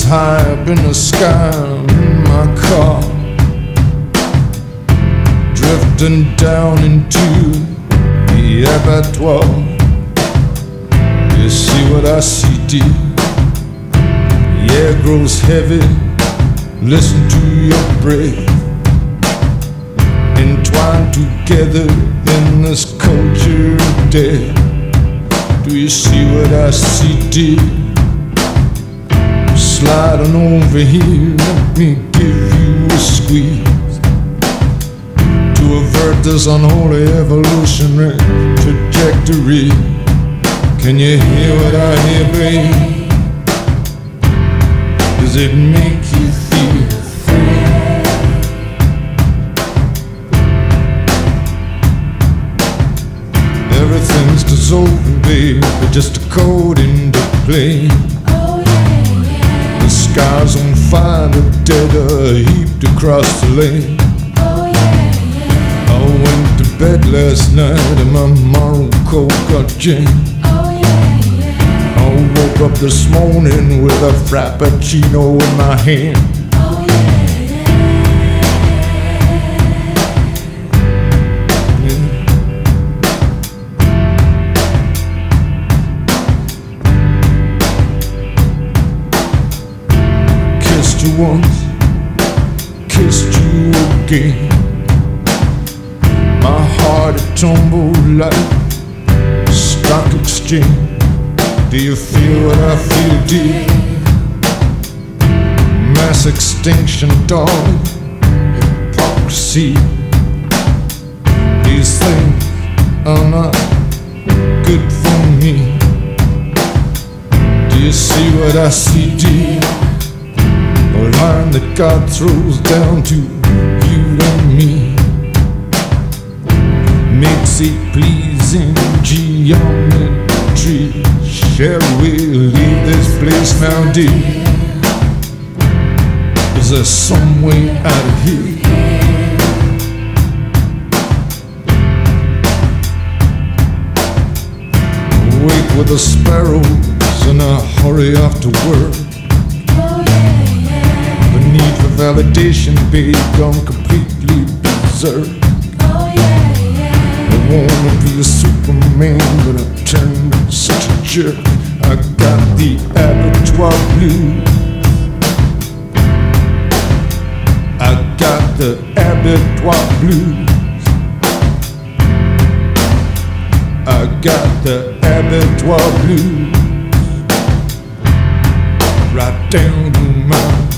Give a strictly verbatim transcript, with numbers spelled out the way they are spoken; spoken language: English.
high up in the sky in my car, drifting down into the abattoir. You see what I see, dear? The air grows heavy, listen to your breath, entwined together in this culture of death. Do you see what I see, dear? Sliding over here, let me give you a squeeze to avert this unholy evolutionary trajectory. Can you hear what I hear, babe? Does it make you feel free? Everything's dissolving, babe, but just a code into play. The sky's on fire, the dead are heaped across the lane. Oh, yeah, yeah. I went to bed last night and my moral code got jammed. Oh, yeah, yeah. I woke up this morning with a frappuccino in my hand. Oh, yeah, Kissed you once, kissed you again. My heart had tumbled like a stock exchange. Do you feel what I feel, dear? Mass extinction, darling, hypocrisy. These things are not good for me. Do you see what I see, dear? A line that God throws down to you and me. Makes it pleasing geometry. Shall we leave this place now, dear? Is there some way out of here? Awake with the sparrows and I hurry off to work. The need for validation, babe, gone completely berserk. I wanna be a Superman, but I turned into such a jerk. I got the Abattoir Blues. I got the Abattoir Blues. I got the Abattoir Blues. Right down to my